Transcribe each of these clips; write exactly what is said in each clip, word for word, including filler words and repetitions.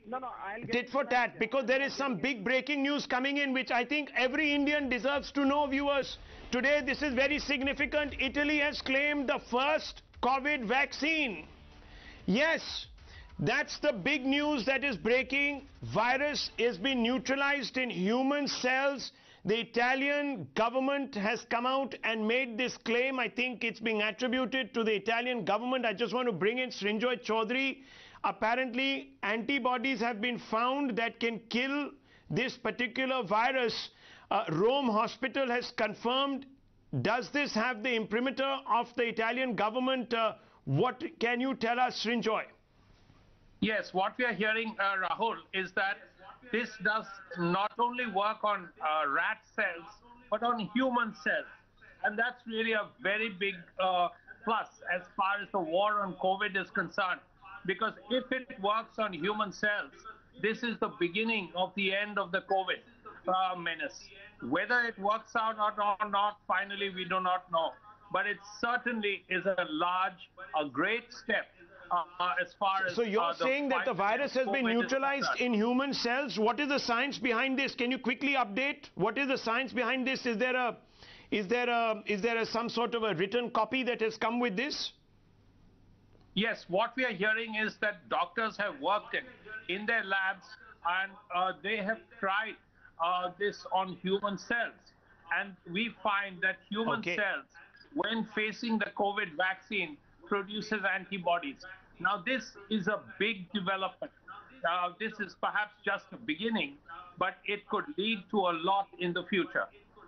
No, no, I'll get tit into for that. tat, because there is some big breaking news coming in which I think every Indian deserves to know, viewers. Today this is very significant. Italy has claimed the first COVID vaccine. Yes, that's the big news that is breaking. Virus has been neutralized in human cells. The Italian government has come out and made this claim. I think it's being attributed to the Italian government. I just want to bring in Srinjoy Chaudhary. Apparently, antibodies have been found that can kill this particular virus. Uh, Rome Hospital has confirmed. Does this have the imprimatur of the Italian government? Uh, what can you tell us, Srinjoy? Yes, what we are hearing, uh, Rahul, is that this does not only work on uh, rat cells, but on human cells. And that's really a very big uh, plus as far as the war on COVID is concerned. Because if it works on human cells, this is the beginning of the end of the COVID uh, menace. Whether it works out or not, finally, we do not know. But it certainly is a large, a great step uh, as far as... So you're uh, saying that the virus has been neutralized in human cells. What is the science behind this? Can you quickly update? What is the science behind this? Is there a, is there a, is there a, some sort of a written copy that has come with this? Yes, what we are hearing is that doctors have worked in, in their labs and uh, they have tried uh, this on human cells. And we find that human okay. cells, when facing the COVID vaccine, produces antibodies. Now, this is a big development. Uh, this is perhaps just a beginning, but it could lead to a lot in the future.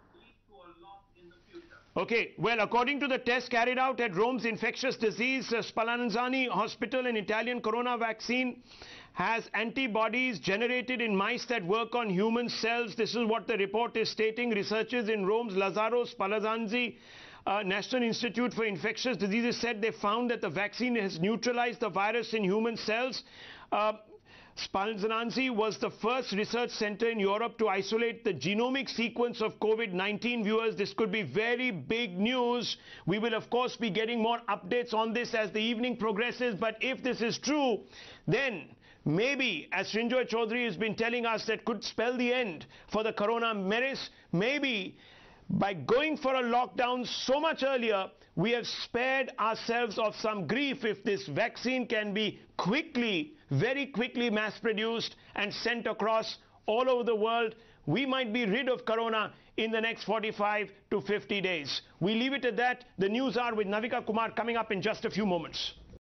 Okay, well, according to the test carried out at Rome's infectious disease uh, Spallanzani Hospital, an Italian corona vaccine has antibodies generated in mice that work on human cells. This is what the report is stating. Researchers in Rome's Lazzaro Spallanzani uh, National Institute for Infectious Diseases said they found that the vaccine has neutralized the virus in human cells. Uh, Spallanzani was the first research center in Europe to isolate the genomic sequence of COVID nineteen. Viewers, this could be very big news. We will, of course, be getting more updates on this as the evening progresses. But if this is true, then maybe, as Srinjoy Chaudhary has been telling us, that could spell the end for the corona menace. Maybe by going for a lockdown so much earlier, we have spared ourselves of some grief if this vaccine can be quickly, very quickly mass-produced and sent across all over the world. We might be rid of corona in the next forty-five to fifty days. We leave it at that. The news are with Navika Kumar coming up in just a few moments.